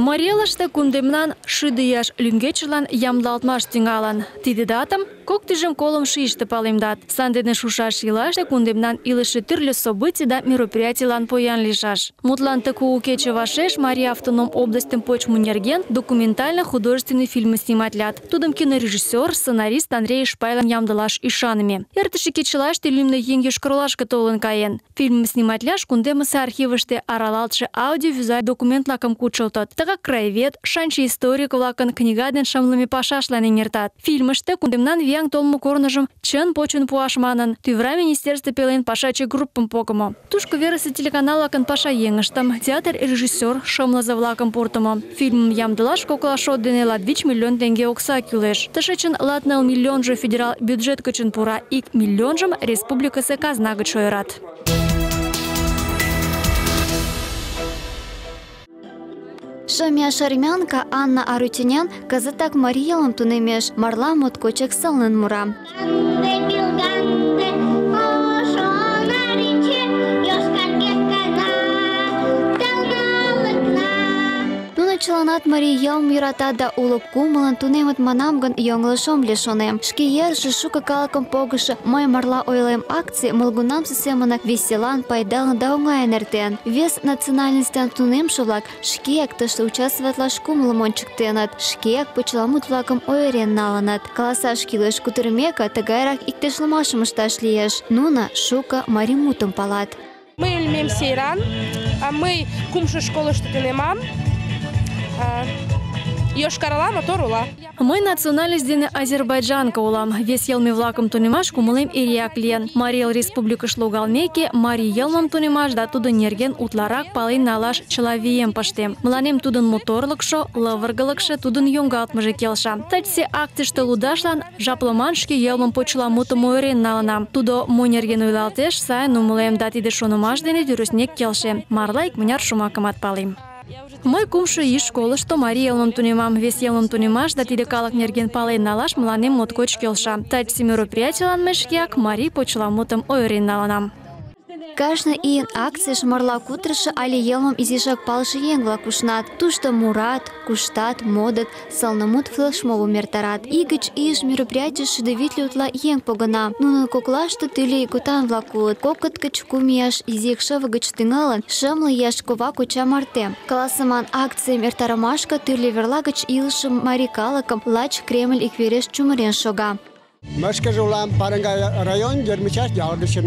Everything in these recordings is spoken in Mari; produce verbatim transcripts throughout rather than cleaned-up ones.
Мариялашта кундемнан шыдыяш лүнгечылан ямдалтмаш тӱҥалын. Тиде датым кок тӱжем колым шийыште палемдат. Сандене шушаш ийлаште кундемнан илыше тӱрлӧ событий да мероприятийлан поян лийшаш. Мутлан ты кугу кече вашеш Марий автоном областьым почмо нерген документально-художественный фильм сниматлят. Тудым кинорежиссер, сценарист Андрей Шпайлан ямдылаш ӱшаныме. Эртыше кечылаште лӱмлӧ еҥ Йошкар-Олашке толын каен. Фильм сниматляш кундемысе архивыште аралалтше аудиовизуаль документ-влакым кучылтыт. Тыгак краевед, шанче историк-влакын книга ден шымлыме пашашлан эҥертат. Фильмыште кундемнан вияҥ толмо корныжым чын почын пуаш манын, тӱвра министерство пелен пашаче группым погымо. Тушко верысе телеканал-влакын пашаеҥыштым, театр режиссер шымлызе-влакым пуртымо. Фильмым ямдылаш кокла шот дене латвич миллион теҥге окса кӱлеш. Тышечын латныл миллионжо федерал бюджет гычын пура, ик миллионжым республикысе казна гыч ойырат. Шымияш армянка Анна Арутюнян кызытак марий йылмым тунемеш, марла моткочак сылнын мура. Чыланат марий йылмым йӧратат да уло кумылын тунемыт манам гын, йоҥылыш ом лий, шонем. Шке ерже шуко калыкым погышо «Мый марла ойлем» акций молгунамсе семынак веселан, пайдалын да оҥайын эртен. Вес национальностьан тунемше-влак шкеак тыште участвоватлаш кумылым ончыктеныт, шкеак почеламут-влакым ойырен налыныт. Каласаш кӱлеш, кутырымеке, тыгайрак иктешлымашым ышташ лиеш. Нуно шуко марий мутым палат. Мый лӱмем Сейран, мый кумшо школышто тунемам. Йошкар-Ола мотор ола. Мый национальность дене азербайджанка улам. Вес йылме-влакым тунемаш кумылем эреак лийын. Марий Эл республикыш логалмеке, марий йылмым тунемаш да тудын нерген утларак пален налаш чыла вием пыштем. Мыланем тудын моторлыкшо, лывыргылыкшо, тудын йоҥгалтмыже келша. Тачсе актыште лудашлан жаплыман шке йылмым почеламутым ойырен налынам. Тудо мо нерген ойлалтеш, сайын умылем да тиде шонымаш дене тӱрыснек келшем. Марла икмыняр шомакымат палем. Мый кумшо ий школышто марий йылмым тунемам. Вес йылмым тунемаш да тиде калык нерген пален налаш мыланем моткоч келша. Тачсе мероприятийлан мый шкеак марий почеламутым ойырен налынам. Кажне ийын акцийыш марла кутырышо але йылмым изишак палыше еҥ-влак ушнат. Тушто мурат, куштат, модыт, сылнымут флешмобым эртарат. Ий гыч ийыш мероприятийыш шӱдӧ витле утла еҥ погына. Нунын коклаште тӱрлӧ ийготан-влак улыт. Кокыт гыч кум ияш изи икшыве гыч тӱҥалын, шымле ияш кова коча марте. Каласыман акцийым эртарымашке тӱрлӧ верла гыч илыше марий калыкым лач Кремль иквереш чумырен шога. Мышкыже улам Паранга район Дермичаш ял гычын.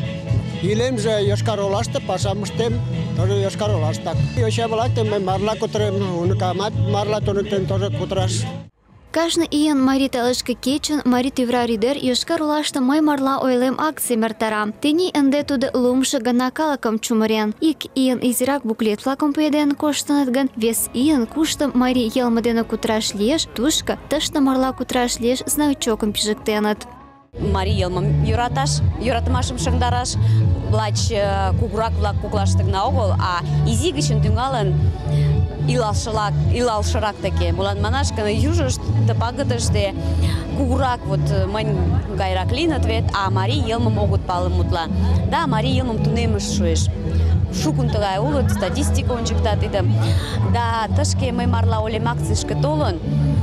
Илемже Йошкар-Олаште, пашам ыштем, тоже Йошкар-Олаштак. Йоча-влакым мый марла кутырем, уныкамат марла туныктем тоже кутыраш. Кажне ийын марий талышке кечын марий тӱвра рӱдер Йошкар-Олаште «Мый марла ойлем» акцийым эртара. Тений ынде тудо лумшо гана калыкым чумырен. Ик ийын изирак буклет-влакым пуэден коштыныт гын, вес ийын кушто марий йылме дене кутыраш лиеш, тушко тыште марла кутыраш лиеш значокым пижыктеныт. Марий йылмым йӧраташ, йӧратымашым шыҥдараш лач кугурак-влак коклаште гына огыл, а изи гычын тӱҥалын илалшырак, илалшырак таке. Молан манаш гын, южышт ты пагытыште кугурак вот мынь гайрак лийыныт вет, а марий йылмым огыт пале мутла. Да, марий йылмым тунемыш шуэш. Шукын тыгай улыт, статистика ончыкта тидым. Да, тышке «Мый марла ойлем» акцийышке толын,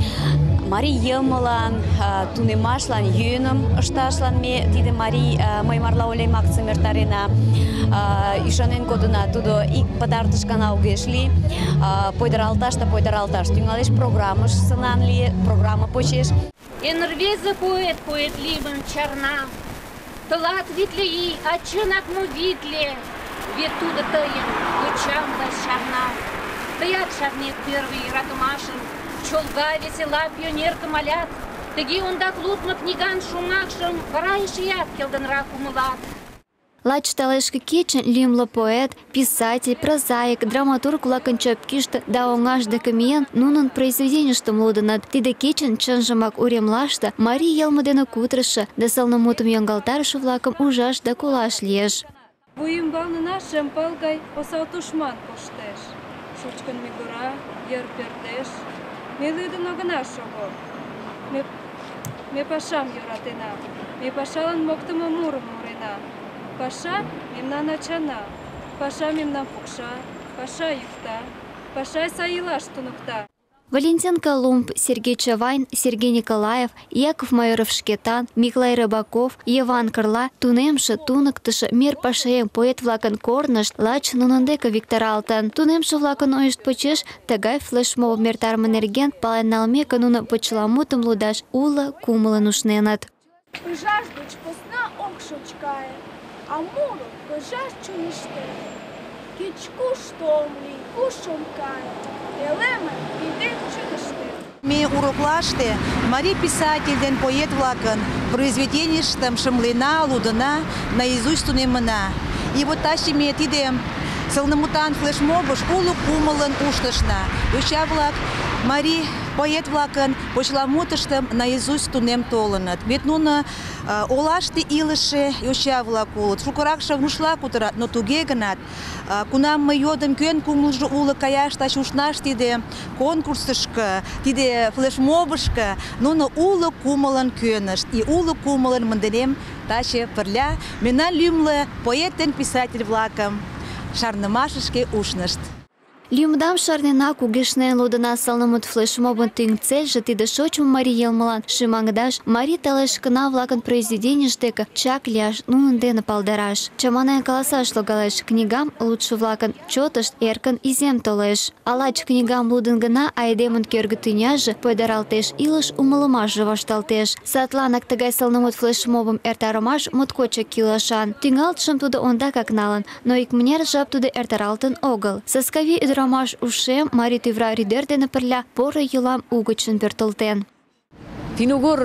марий йылмылан, тунемашлан, йӧным ышташлан ме тиде марий «Мый марла ойлем» акцийым эртарена. Ӱшанен кодына, тудо ик пытартыш гана огеш лий. Пойдаралташ да пойдаралташ тӱҥалеш, программыш сынан лие, программа почеш. Эн рвезе поэт, поэт лиймым чарна. Тылат витле ий, а чынак мо витле, вет тудо тыйым йочам гай чарна. Тыят шарнет первый йӧратымашым, чолга, весела пионеркым алят. Тыге ондак лудмо книган шомакшым вара эшеат келгынрак умылат. Лач талешке кечын лӱмлӧ поэт, писатель, прозаик, драматург-влакын чопкиште да оҥаш деке миен, нунын произведенийыштым лудыныт. Тиде кечын чынжымак уремлаште марий йылме дене кутырышо да сылнымутым йоҥгалтарыше-влакым ужаш да колаш лиеш. Вуй ӱмбалнына шем пыл гай осал тушман коштеш. Шучкын мӱгыра, йыр пӧрдеш. Ме лӱдын огына шого. Ме, ме пашам йӧратена. Ме пашалан моктымо мурым мурена. Паша мемнан ачана. Паша мемнам пукша. Паша йӱкта. пашай саилаш тунукта. Валентин Колумб, Сергей Чавайн, Сергей Николаев, Яков Майоров-Шкетан, Миклай Рыбаков, Иван Кырла, тунемши, туныктышы, мир пашаем поэт-влакын корнышт, лач нунындека викторалтын. Тунемши-влакын ойышт почеш, тыгай флешмоб мертармын нерген пален налмека нуно почеламутым лудаш уло кумылын ушненыт. Жаждуч посна окшочкає, а муру пожаж чуєште. Кічку штомлі, кушомкає, елеме іде чудеште. Ме уроклаште Мари писательден поэт-влакын произведеништым шымлена, лудына, наизусть тунемына. И вот таче ме тиде сылнымутан флешмобыш уло кумылын уштышна. Йоча-влак Мари поэт-влакын почеламутыштым наизусть тунем толыныт. Вет нуно олаште илыше йоча-влак улыт. Шукыракше рушла кутырат, но туге гынат, кунам мый йодым, кӧн кумылжо уло каяш тач ушнаш тиде конкурсышко, тиде флешмобышко, нуно уло кумылын кӧнышт. И уло кумылын мындырем таче пырля мемнан лӱмлӧ поэт ден писатель-влакым шарнымашышке ушнышт. Лӱмдам шарнена, кугешнен лудына сылнымут флешмобын тӱҥ цельже тиде шочмо марий йылмылан шӱмаҥдаш, марий талешкына-влакын произведенийышт деке чак лияш, нунын дене палдараш. Чаманен каласаш логалеш, книгам лудшо-влакын чотышт эркын изем толеш. А лач книгам лудын гына айдемын кӧргӧ тӱняже пойдаралтеш, илыш умылымашже вашталтеш. Садланак тыгай сылнымут флешмобым эртарымаш моткочак кӱлешан. Тӱҥалтышым тудо ондакак налын, но икмыняр жап тудо эртаралтын огыл. Саскавий ӱдырамаш ушем марий тӱвра рӱдер дене пырля поро йӱлам угычын пӧртылтен. Финугор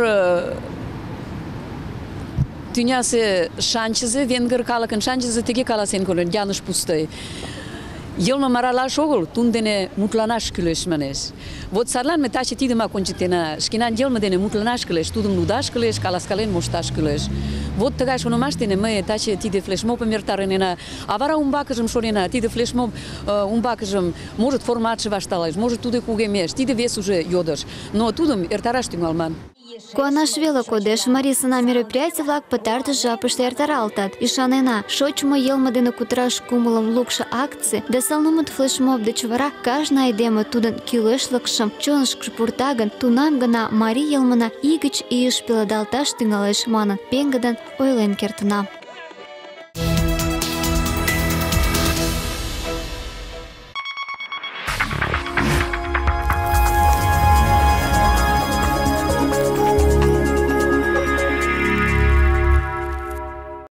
тӱнясе шанчызе, венгр калыкын шанчызе тыге каласен колен, Яныш Пустой. Йылмым аралаш огыл, тун дене мутланаш кӱлеш манеш. Вот садлан ме таче тидымак ончыктена. Шкенан йылме дене мутланаш кӱлеш, тудым лудаш кӱлеш, каласкален мошташ кӱлеш. Вот тыгай шонымаш дене ме таче тиде флешмобым эртарынена, а вара умбакыжым шонена, тиде флешмоб умбакыжым может форматше вашталеш, может тудо кугемеш, тиде вес уже йодыш, но тудым эртараш тӱҥалман. Куанаш веле кодеш, марий сына мероприятий-влак пытартыш жапыште эртаралтат. Ӱшанена, шочмо йылме дене кутыраш кумылым лукшо акций да сылнымут флешмоб деч вара кажне айдеме тудын кӱлешлыкшым чонышкыжо пурта гын, тунам гына марий йылмына ий гыч ийыш пеледалташ тӱҥалеш манын пеҥгыдын ойлен кертына.